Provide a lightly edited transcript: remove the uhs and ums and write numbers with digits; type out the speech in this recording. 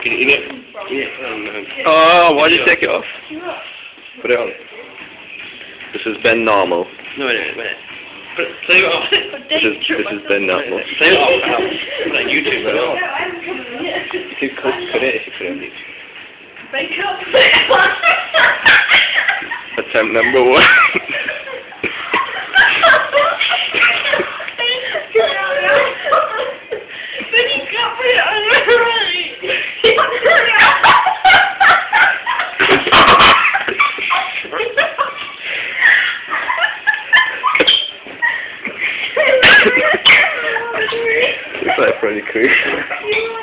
Can you eat it? Yeah. Oh, why'd you take it off? Put it on. This has been normal. No, wait. Play it off. This has been normal. Play it off. Put it on YouTube. Put it off. If you could put it on YouTube. Wake up. Attempt number 1. But you can't put it on right. Looks like Freddy Krueger.